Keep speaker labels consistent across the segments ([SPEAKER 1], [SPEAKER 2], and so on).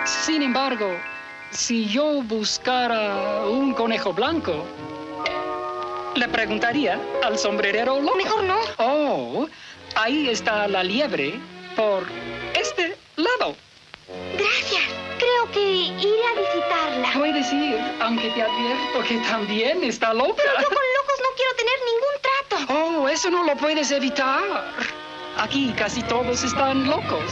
[SPEAKER 1] Sin embargo, si yo buscara un conejo blanco, le preguntaría al sombrerero loco.
[SPEAKER 2] Mejor no.
[SPEAKER 1] Oh, ahí está la liebre por este lado.
[SPEAKER 2] Gracias. Creo que iré a visitarla.
[SPEAKER 1] Puedes ir, aunque te advierto que también está loca.
[SPEAKER 2] Pero yo con locos no quiero tener ningún trato.
[SPEAKER 1] Oh, eso no lo puedes evitar. Aquí casi todos están locos.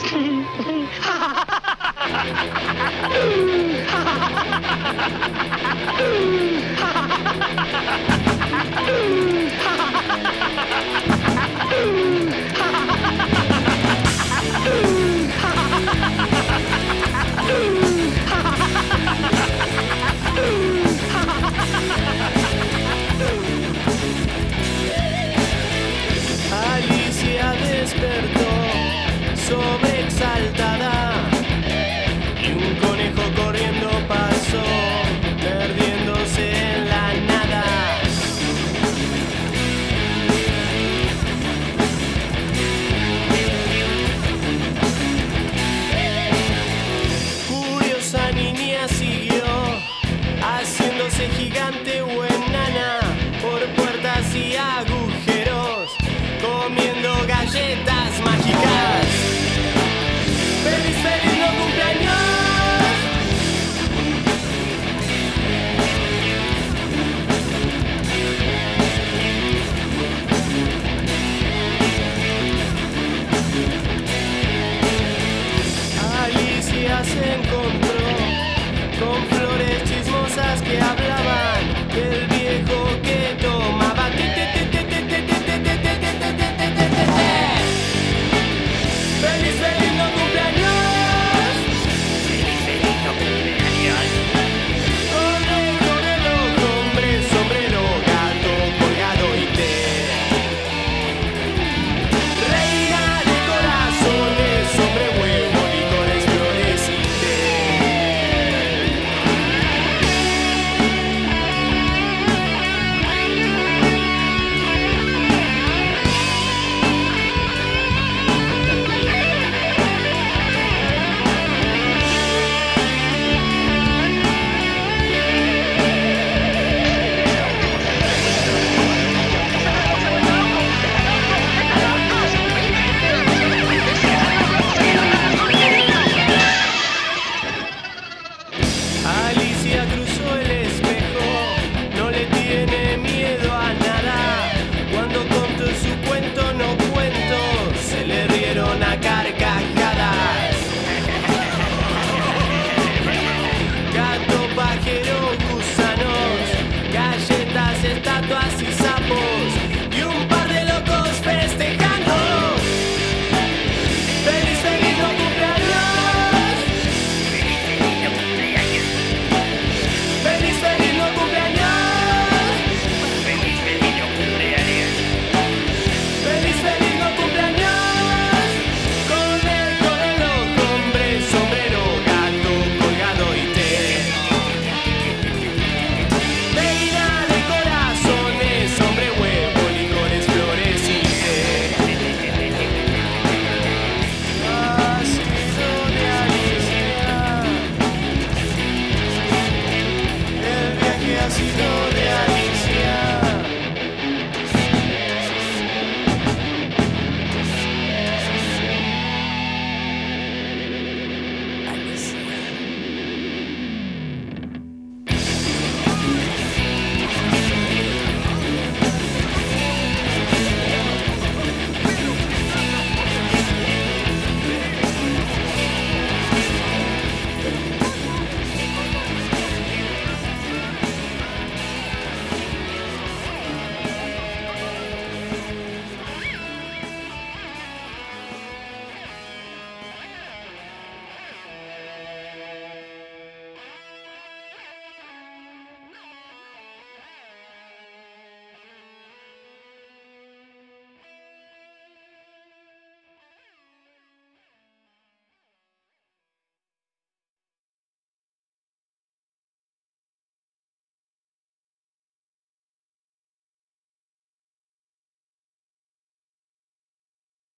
[SPEAKER 3] Alicia despertó sobreexaltada y un conejo corriendo pasó, perdiéndose en la nada. Curiosa niña siguió haciéndose gigante o enana por puertas y agujeros, comiendo galletas